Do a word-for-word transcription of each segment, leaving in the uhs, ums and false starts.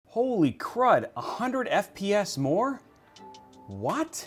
Holy crud, one hundred F P S more? What?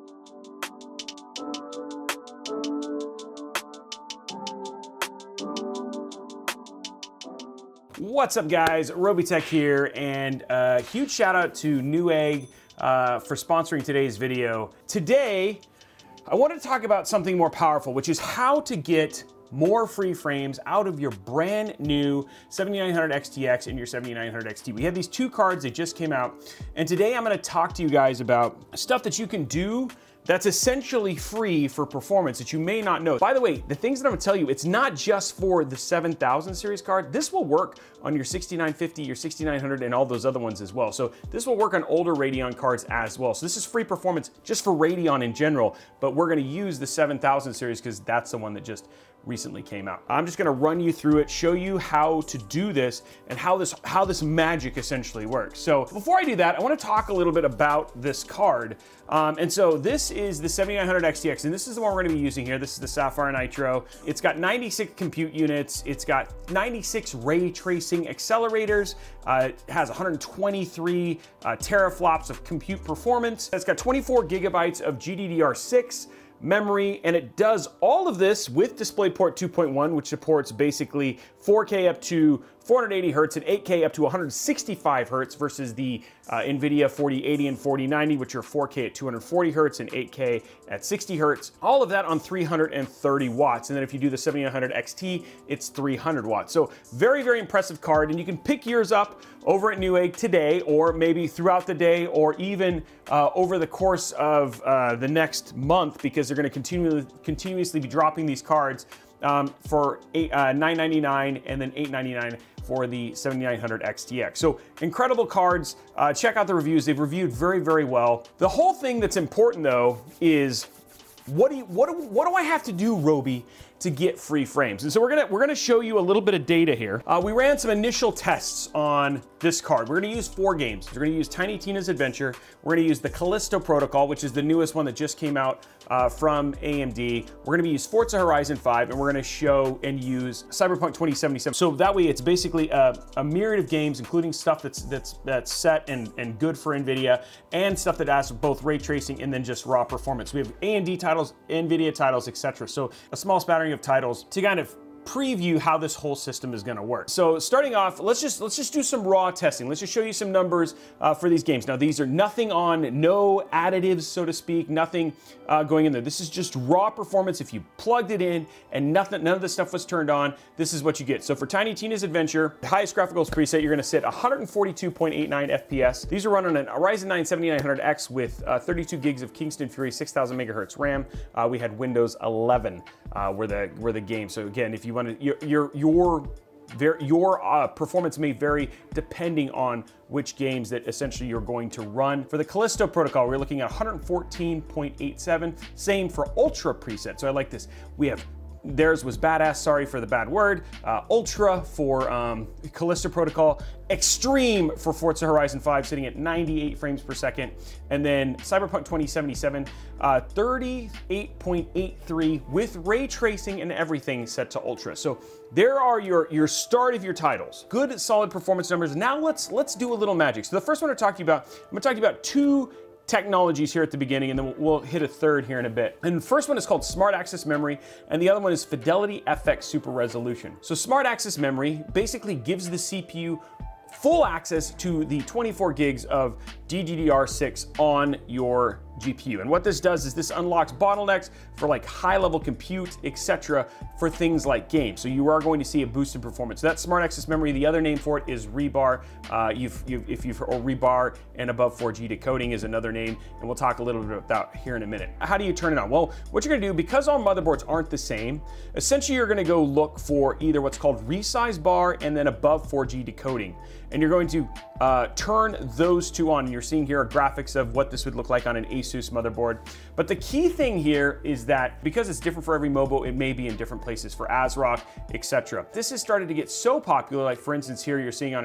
What's up guys, Robeytech here, and a huge shout out to Newegg uh, for sponsoring today's video. Today, I wanted to talk about something more powerful, which is how to get more free frames out of your brand new seventy-nine hundred X T X and your seventy-nine hundred X T. We have these two cards, they just came out, and today I'm gonna talk to you guys about stuff that you can do that's essentially free for performance that you may not know. By the way, the things that I'm gonna tell you, it's not just for the seven thousand series card. This will work on your sixty-nine fifty, your sixty-nine hundred, and all those other ones as well. So this will work on older Radeon cards as well. So this is free performance just for Radeon in general, but we're gonna use the seven thousand series because that's the one that just recently came out. I'm just gonna run you through it, show you how to do this and how this how this magic essentially works. So before I do that, I wanna talk a little bit about this card. Um, and so this is the seventy-nine hundred X T X, and this is the one we're gonna be using here. This is the Sapphire Nitro. It's got ninety-six compute units. It's got ninety-six ray tracing accelerators. Uh, it has one hundred twenty-three uh, teraflops of compute performance. It's got twenty-four gigabytes of G D D R six memory, and it does all of this with DisplayPort two point one, which supports basically four K up to four hundred eighty hertz and eight K up to one hundred sixty-five hertz versus the uh, NVIDIA forty eighty and forty ninety, which are four K at two hundred forty hertz and eight K at sixty hertz. All of that on three hundred thirty watts. And then if you do the seventy-nine hundred X T, it's three hundred watts. So very, very impressive card. And you can pick yours up over at Newegg today, or maybe throughout the day, or even uh, over the course of uh, the next month, because they're gonna continue, continuously be dropping these cards um, for eight, uh, nine ninety-nine and then eight ninety-nine for the seventy-nine hundred X T X. So incredible cards. Uh, check out the reviews. They've reviewed very, very well. The whole thing that's important though is what do you, what do, what do I have to do, Robey, to get free frames? And so we're gonna we're gonna show you a little bit of data here. Uh, we ran some initial tests on this card. We're gonna use four games. We're gonna use Tiny Tina's Adventure. We're gonna use the Callisto Protocol, which is the newest one that just came out uh, from A M D. We're gonna use Forza Horizon five, and we're gonna show and use Cyberpunk twenty seventy-seven. So that way, it's basically a, a myriad of games, including stuff that's that's that's set and and good for NVIDIA, and stuff that has both ray tracing and then just raw performance. We have A M D titles, NVIDIA titles, et cetera. So a small spattering of titles to kind of preview how this whole system is going to work. So starting off, let's just let's just do some raw testing. Let's just show you some numbers uh, for these games. Now these are nothing on, no additives, so to speak, nothing uh, going in there. This is just raw performance. If you plugged it in and nothing, none of the stuff was turned on, this is what you get. So for Tiny Tina's Adventure, the highest graphics preset, you're going to sit one hundred forty-two point eight nine F P S. These are run on an Ryzen nine seventy-nine hundred X with uh, thirty-two gigs of Kingston Fury six thousand megahertz RAM. Uh, we had Windows eleven uh, were the were the game. So again, if you want to, your your your your uh, performance may vary depending on which games that essentially you're going to run. For the Callisto Protocol, we're looking at one hundred fourteen point eight seven. Same for Ultra preset. So I like this. We have theirs was badass, sorry for the bad word. Uh, Ultra for um, Callisto Protocol. Extreme for Forza Horizon five, sitting at ninety-eight frames per second. And then Cyberpunk twenty seventy-seven, uh, thirty-eight point eight three with ray tracing and everything set to Ultra. So there are your, your start of your titles. Good, solid performance numbers. Now let's, let's do a little magic. So the first one I'm talking about, I'm gonna talk to you about two technologies here at the beginning, and then we'll hit a third here in a bit. And the first one is called Smart Access Memory, and the other one is Fidelity F X Super Resolution. So Smart Access Memory basically gives the C P U full access to the twenty-four gigs of G D D R six on your G P U. And what this does is this unlocks bottlenecks for like high level compute, et cetera, for things like games. So you are going to see a boost in performance. So that's Smart Access Memory. The other name for it is rebar. Uh, you've, you've, if you've, or rebar and above four G decoding is another name. And we'll talk a little bit about that here in a minute. How do you turn it on? Well, what you're gonna do, because all motherboards aren't the same, essentially you're gonna go look for either what's called resize bar and then above four G decoding. And you're going to uh, turn those two on. And you're seeing here a graphics of what this would look like on an ASUS motherboard. But the key thing here is that because it's different for every mobile, it may be in different places for ASRock, et cetera. This has started to get so popular, like for instance, here you're seeing on an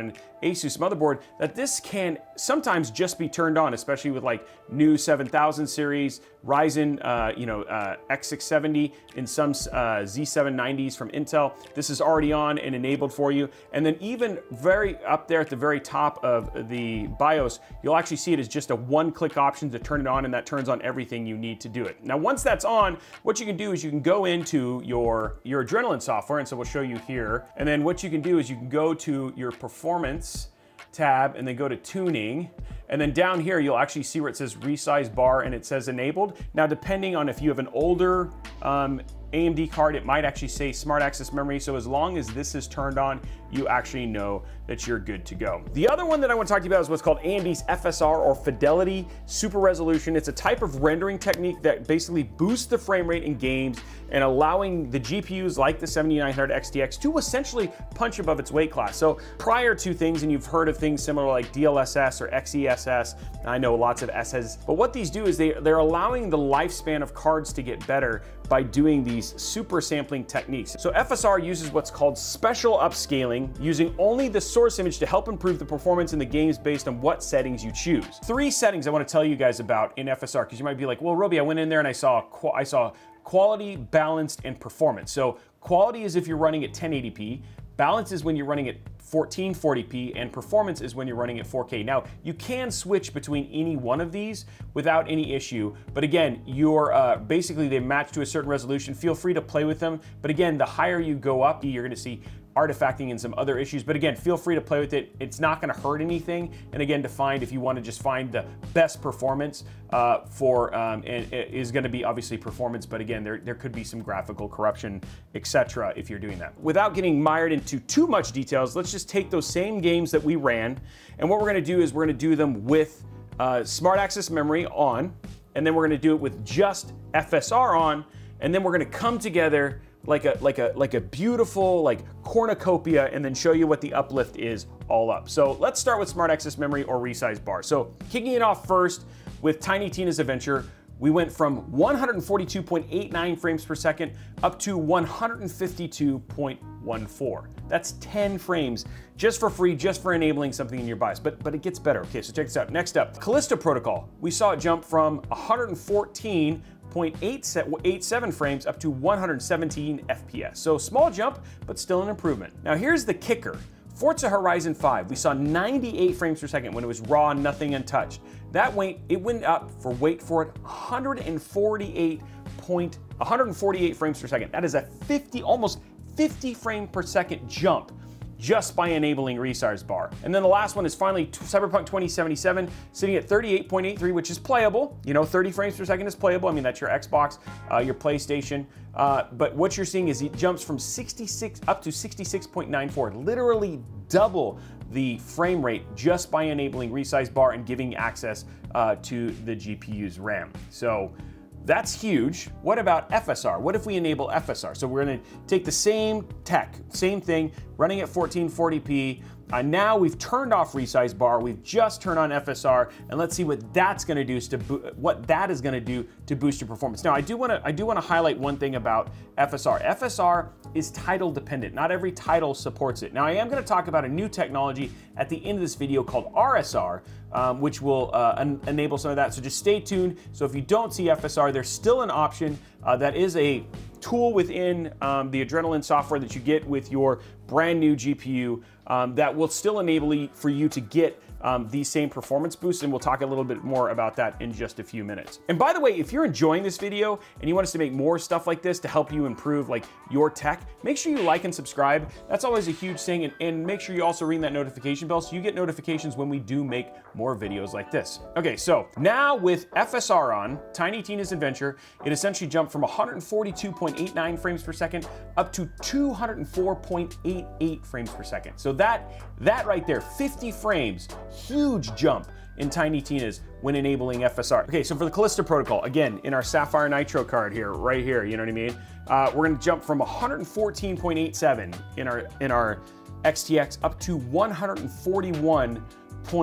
Asus motherboard, that this can sometimes just be turned on, especially with like new seven thousand series, Ryzen, uh, you know, uh, X six seventy, in some uh, Z seven nineties from Intel. This is already on and enabled for you. And then even very up there at the very top of the BIOS, you'll actually see it as just a one-click option to turn it on, and that turns on everything you need to do it. Now, once that's on, what you can do is you can go into your, your Adrenalin software, and so we'll show you here. And then what you can do is you can go to your Performance tab and then go to Tuning. And then down here, you'll actually see where it says Resize Bar and it says Enabled. Now, depending on if you have an older um, A M D card, it might actually say Smart Access Memory. So as long as this is turned on, you actually know that you're good to go. The other one that I want to talk to you about is what's called A M D's F S R, or Fidelity Super Resolution. It's a type of rendering technique that basically boosts the frame rate in games and allowing the G P Us like the seventy-nine hundred X T X to essentially punch above its weight class. So prior to things, and you've heard of things similar like D L S S or X E S S, I know lots of S's, but what these do is they, they're allowing the lifespan of cards to get better by doing these super sampling techniques. So F S R uses what's called special upscaling, using only the source image to help improve the performance in the games based on what settings you choose. Three settings I want to tell you guys about in F S R, because you might be like, well, Robey, I went in there and I saw I saw quality, balanced, and performance. So quality is if you're running at ten eighty p, balance is when you're running at fourteen forty p, and performance is when you're running at four K. Now, you can switch between any one of these without any issue, but again, you're uh, basically they match to a certain resolution. Feel free to play with them, but again, the higher you go up, you're gonna see artifacting and some other issues, but again, feel free to play with it. It's not gonna hurt anything. And again, to find, if you wanna just find the best performance uh, for, um, and it is gonna be obviously performance, but again, there, there could be some graphical corruption, et cetera, if you're doing that. Without getting mired into too much details, let's just take those same games that we ran, and what we're gonna do is we're gonna do them with uh, Smart Access Memory on, and then we're gonna do it with just F S R on, and then we're gonna come together like a like a like a beautiful like cornucopia, and then show you what the uplift is all up. So let's start with Smart Access Memory or Resize Bar. So kicking it off first with Tiny Tina's Adventure, we went from one hundred forty-two point eight nine frames per second up to one hundred fifty-two point one four. That's ten frames just for free, just for enabling something in your BIOS, but, but it gets better. Okay, so check this out. Next up, Callisto Protocol. We saw it jump from one hundred fourteen point eight seven frames up to one hundred seventeen F P S. So small jump, but still an improvement. Now here's the kicker. Forza Horizon five, we saw ninety-eight frames per second when it was raw, nothing untouched. That went, it went up for, wait for it, one hundred forty-eight point, one hundred forty-eight frames per second. That is a fifty, almost fifty frame per second jump just by enabling Resize Bar. And then the last one is finally Cyberpunk twenty seventy-seven, sitting at thirty-eight point eight three, which is playable. You know, thirty frames per second is playable. I mean, that's your Xbox, uh, your PlayStation. Uh, but what you're seeing is it jumps from sixty-six up to sixty-six point nine four, literally double the frame rate just by enabling Resize Bar and giving access uh, to the G P U's RAM. So that's huge. What about F S R? What if we enable F S R? So we're gonna take the same tech, same thing, running at fourteen forty p. Uh, now we've turned off Resize Bar, we've just turned on F S R, and let's see what that's gonna do to what that is gonna do to boost your performance. Now I do wanna I do wanna highlight one thing about F S R. F S R is title dependent. Not every title supports it. Now I am gonna talk about a new technology at the end of this video called R S R, um, which will uh, en enable some of that. So just stay tuned. So if you don't see F S R, there's still an option uh, that is a tool within um, the Adrenalin software that you get with your brand new G P U um, that will still enable you, for you to get um, these same performance boosts, and we'll talk a little bit more about that in just a few minutes. And by the way, if you're enjoying this video and you want us to make more stuff like this to help you improve like your tech, make sure you like and subscribe. That's always a huge thing, and, and make sure you also ring that notification bell so you get notifications when we do make more videos like this. Okay, so now with F S R on, Tiny Tina's Adventure, it essentially jumped from one hundred forty-two point eight nine frames per second up to two hundred four point eight eight frames per second. So that, that right there, fifty frames, huge jump in Tiny Tina's when enabling F S R. Okay, so for the Callisto Protocol, again, in our Sapphire Nitro card here, right here, you know what I mean? Uh, we're gonna jump from one hundred fourteen point eight seven in our, in our X T X up to one hundred forty-one point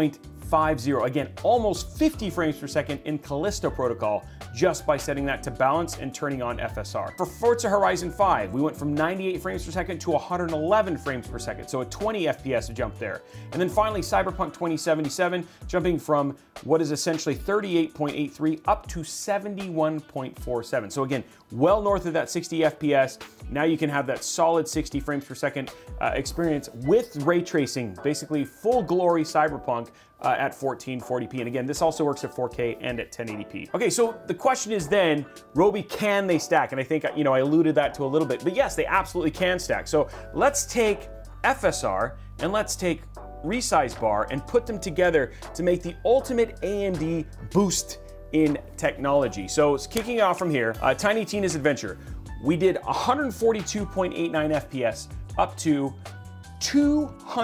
fifty. Again, almost fifty frames per second in Callisto protocol just by setting that to balance and turning on F S R. For Forza Horizon five, we went from ninety-eight frames per second to one hundred eleven frames per second, so a twenty F P S jump there. And then finally, Cyberpunk twenty seventy-seven, jumping from what is essentially thirty-eight point eight three up to seventy-one point four seven. So again, well north of that sixty F P S. Now you can have that solid sixty frames per second uh, experience with ray tracing, basically full glory Cyberpunk uh, at fourteen forty p. And again, this also works at four K and at ten eighty p. Okay, so the question is then, Robey, can they stack? And I think, you know, I alluded that to a little bit, but yes, they absolutely can stack. So let's take F S R and let's take resize bar and put them together to make the ultimate A M D boost in technology. So it's kicking it off from here, uh, Tiny Tina's Adventure. We did one forty-two point eight nine F P S up to two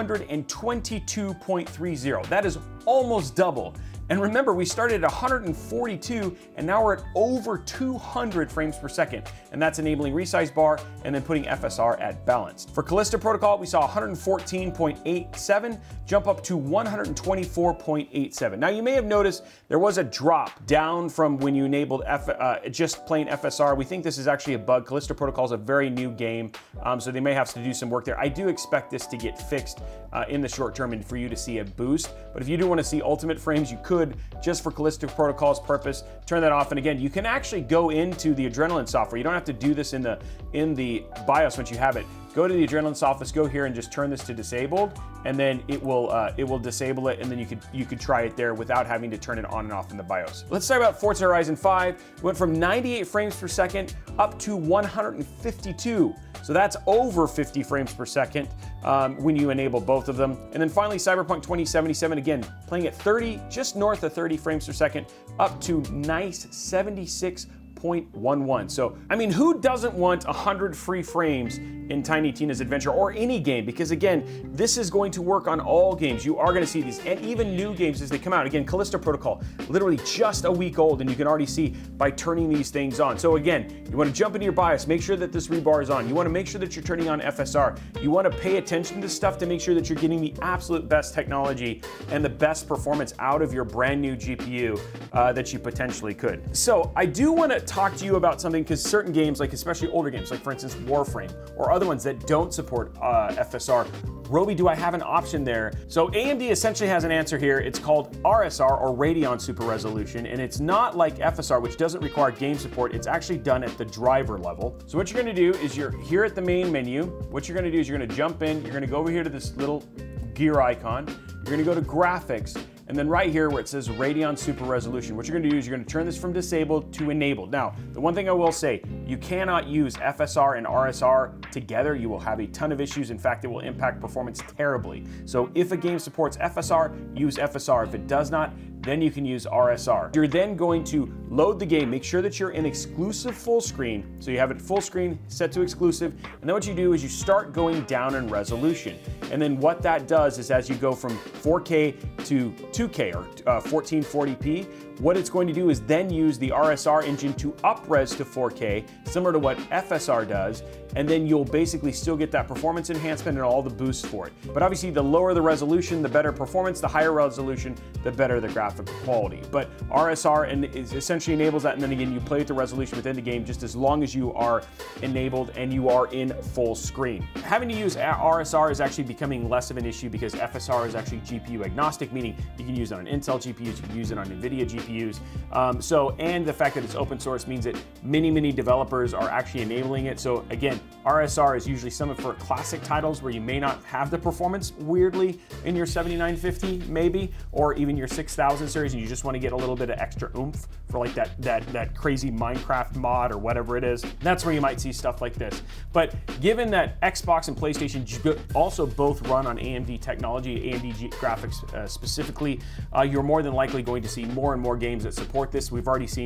twenty-two point three zero. That is almost double. And remember, we started at one forty-two and now we're at over two hundred frames per second. And that's enabling resize bar and then putting F S R at balanced. For Callisto protocol, we saw one fourteen point eight seven jump up to one twenty-four point eight seven. Now you may have noticed there was a drop down from when you enabled F, uh, just plain F S R. We think this is actually a bug. Callisto protocol is a very new game, um, so they may have to do some work there. I do expect this to get fixed uh, in the short term and for you to see a boost. But if you do want to see ultimate frames, you could, just for Callisto protocol's purpose, turn that off. And again, you can actually go into the Adrenalin software. You don't have to do this in the in the BIOS once you have it. Go to the Adrenalin software, go here and just turn this to disabled, and then it will uh, it will disable it, and then you could you could try it there without having to turn it on and off in the BIOS. Let's talk about Forza Horizon five. It went from ninety-eight frames per second up to one hundred fifty-two. So that's over fifty frames per second um, when you enable both of them. And then finally, Cyberpunk twenty seventy-seven, again, playing at thirty, just north of thirty frames per second, up to nice seventy-six point one one. So, I mean, who doesn't want one hundred free frames in Tiny Tina's Adventure or any game? Because again, this is going to work on all games. You are going to see these, and even new games as they come out. Again, Callisto Protocol, literally just a week old, and you can already see by turning these things on. So again, you want to jump into your BIOS, make sure that this rebar is on. You want to make sure that you're turning on F S R. You want to pay attention to stuff to make sure that you're getting the absolute best technology and the best performance out of your brand new G P U uh, that you potentially could. So I do want to talk to you about something, because certain games, like especially older games, like for instance Warframe, or other ones that don't support uh, F S R, Robey, do I have an option there? So A M D essentially has an answer here. It's called R S R, or Radeon Super Resolution, and it's not like F S R, which doesn't require game support. It's actually done at the driver level. So what you're gonna do is, you're here at the main menu. What you're gonna do is you're gonna jump in, you're gonna go over here to this little gear icon, you're gonna go to graphics, and then right here where it says Radeon Super Resolution, what you're gonna do is you're gonna turn this from disabled to enabled. Now, the one thing I will say, you cannot use F S R and R S R together. You will have a ton of issues. In fact, it will impact performance terribly. So if a game supports F S R, use F S R. If it does not, then you can use R S R. You're then going to load the game, make sure that you're in exclusive full screen. So you have it full screen, set to exclusive, and then what you do is you start going down in resolution. And then what that does is, as you go from four K to two K, or uh, fourteen forty p, what it's going to do is then use the R S R engine to up-res to four K, similar to what F S R does, and then you'll basically still get that performance enhancement and all the boosts for it. But obviously, the lower the resolution, the better performance, the higher resolution, the better the graphic quality. But R S R and is essentially enables that, and then again, you play with the resolution within the game just as long as you are enabled and you are in full screen. Having to use R S R is actually becoming less of an issue, because F S R is actually G P U agnostic, meaning you can use it on Intel G P Us, you can use it on NVIDIA G P Us. Um, so, and the fact that it's open source means that many, many developers are actually enabling it. So again, R S R is usually something for classic titles where you may not have the performance weirdly in your seventy-nine fifty maybe, or even your six thousand series, and you just want to get a little bit of extra oomph for like that, that, that crazy Minecraft mod or whatever it is. That's where you might see stuff like this. But given that Xbox and PlayStation also both run on A M D technology, A M D G graphics uh, specifically, uh, you're more than likely going to see more and more games that support this. We've already seen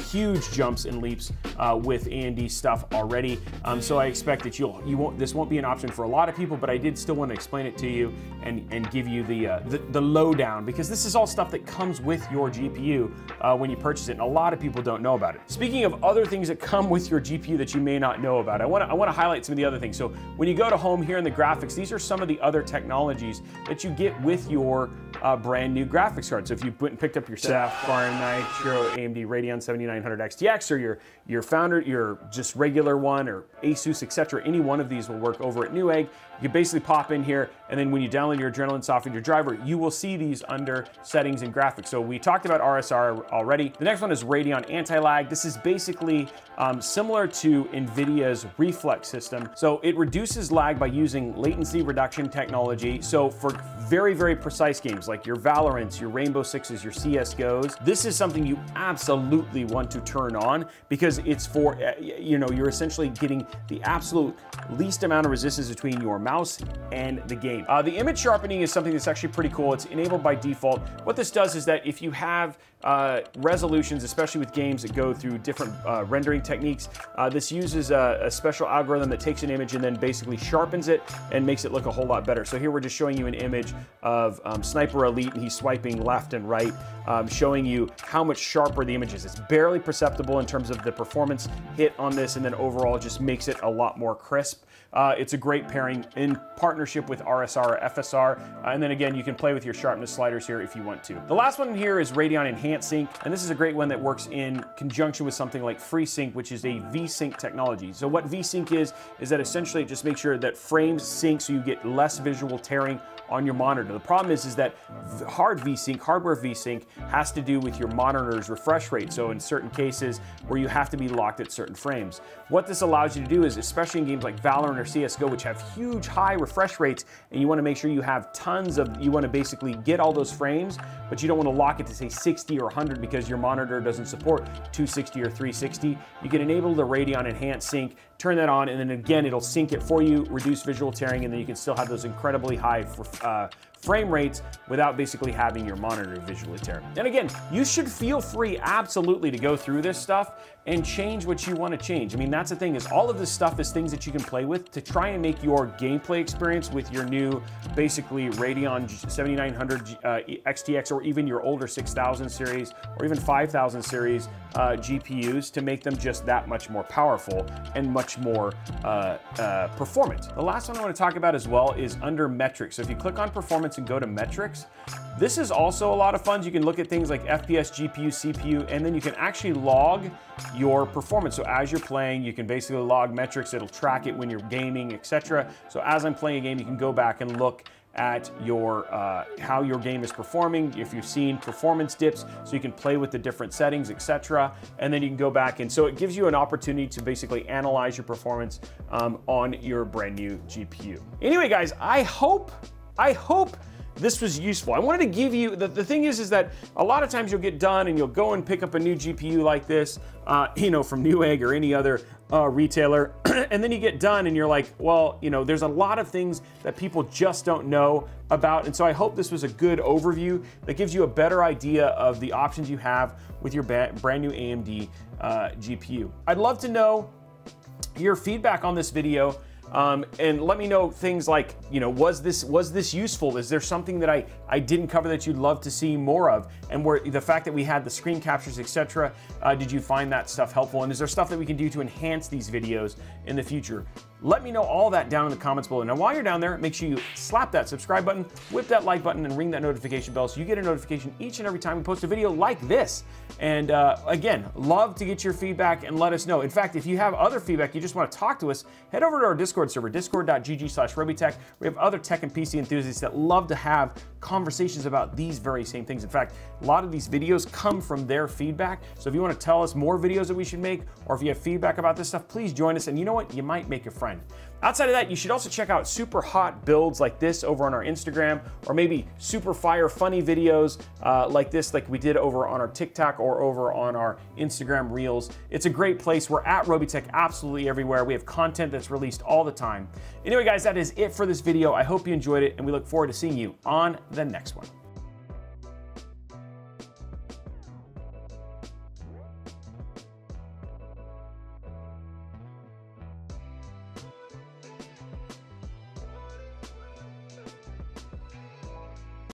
huge jumps and leaps uh, with A M D stuff already. Um, so I expect that you'll you won't this won't be an option for a lot of people, but I did still want to explain it to you and and give you the uh, the, the lowdown, because this is all stuff that comes with your G P U uh, when you purchase it, and a lot of people don't know about it. Speaking of other things that come with your G P U that you may not know about, I want to I want to highlight some of the other things. So when you go to home here in the graphics, these are some of the other technologies that you get with your uh, brand new graphics card. So if you went and picked up your Sapphire Nitro A M D Radeon seventy-nine hundred X T X, or your your founder, your just regular one, or Asus, et cetera, any one of these will work over at Newegg. You basically pop in here, and then when you download your Adrenalin software, your driver, you will see these under settings and graphics. So we talked about R S R already. The next one is Radeon anti-lag. This is basically um, similar to NVIDIA's Reflex system. So it reduces lag by using latency reduction technology. So for very, very precise games like your Valorants, your Rainbow Sixes, your C S G Os, this is something you absolutely want to turn on, because it's for, uh, you know, you're essentially getting the absolute least amount of resistance between your mouse and the game. Uh, the image sharpening is something that's actually pretty cool. It's enabled by default. What this does is that if you have uh, resolutions, especially with games that go through different uh, rendering techniques, uh, this uses a, a special algorithm that takes an image and then basically sharpens it and makes it look a whole lot better. So here we're just showing you an image of um, Sniper Elite, and he's swiping left and right, um, showing you how much sharper the image is. It's barely perceptible in terms of the performance hit on this, and then overall it just makes it a lot more crisp. Uh, it's a great pairing in partnership with R S R or F S R, uh, and then again, you can play with your sharpness sliders here if you want to. The last one here is Radeon Enhanced Sync, and this is a great one that works in conjunction with something like FreeSync, which is a V-Sync technology. So what V-Sync is, is that essentially it just makes sure that frames sync so you get less visual tearing on your monitor. The problem is, is that hard V-Sync, hardware V-Sync, has to do with your monitor's refresh rate. So in certain cases where you have to be locked at certain frames. What this allows you to do is, especially in games like Valorant or C S G O, which have huge high refresh rates, and you want to make sure you have tons of, you want to basically get all those frames, but you don't want to lock it to say sixty or one hundred because your monitor doesn't support two sixty or three sixty. You can enable the Radeon Enhanced Sync, turn that on, and then again, it'll sync it for you, reduce visual tearing, and then you can still have those incredibly high uh, frame rates without basically having your monitor visually tear. And again, you should feel free absolutely to go through this stuff and change what you want to change. I mean, that's the thing, is all of this stuff is things that you can play with to try and make your gameplay experience with your new, basically Radeon seventy-nine hundred uh, X T X, or even your older six thousand series or even five thousand series uh, G P Us, to make them just that much more powerful and much more uh, uh, performant. The last one I want to talk about as well is under metrics. So if you click on performance and go to metrics, this is also a lot of fun. You can look at things like F P S, G P U, C P U, and then you can actually log your performance. So as you're playing, you can basically log metrics. It'll track it when you're gaming, et cetera. So as I'm playing a game, you can go back and look at your uh, how your game is performing, if you've seen performance dips, so you can play with the different settings, et cetera. And then you can go back, and so it gives you an opportunity to basically analyze your performance um, on your brand new G P U. Anyway, guys, I hope, I hope this was useful. I wanted to give you, the, the thing is, is that a lot of times you'll get done and you'll go and pick up a new G P U like this, uh, you know, from Newegg or any other uh, retailer, and then you get done and you're like, well, you know, there's a lot of things that people just don't know about. And so I hope this was a good overview that gives you a better idea of the options you have with your brand new A M D uh, G P U. I'd love to know your feedback on this video. Um, and let me know things like, you know, was this was this useful? Is there something that I, I didn't cover that you'd love to see more of? And where the fact that we had the screen captures, et cetera, uh, did you find that stuff helpful? And is there stuff that we can do to enhance these videos in the future? Let me know all that down in the comments below. Now, while you're down there, make sure you slap that subscribe button, whip that like button, and ring that notification bell so you get a notification each and every time we post a video like this. And uh, again, love to get your feedback and let us know. In fact, if you have other feedback, you just want to talk to us, head over to our Discord server, discord dot g g slash robeytech. We have other tech and P C enthusiasts that love to have conversations about these very same things. In fact, a lot of these videos come from their feedback. So if you want to tell us more videos that we should make, or if you have feedback about this stuff, please join us. And you know what? You might make a friend. Outside of that, you should also check out super hot builds like this over on our Instagram, or maybe super fire funny videos uh, like this, like we did over on our TikTok or over on our Instagram Reels. It's a great place. We're at Robeytech absolutely everywhere. We have content that's released all the time. Anyway, guys, that is it for this video. I hope you enjoyed it, and we look forward to seeing you on the next one.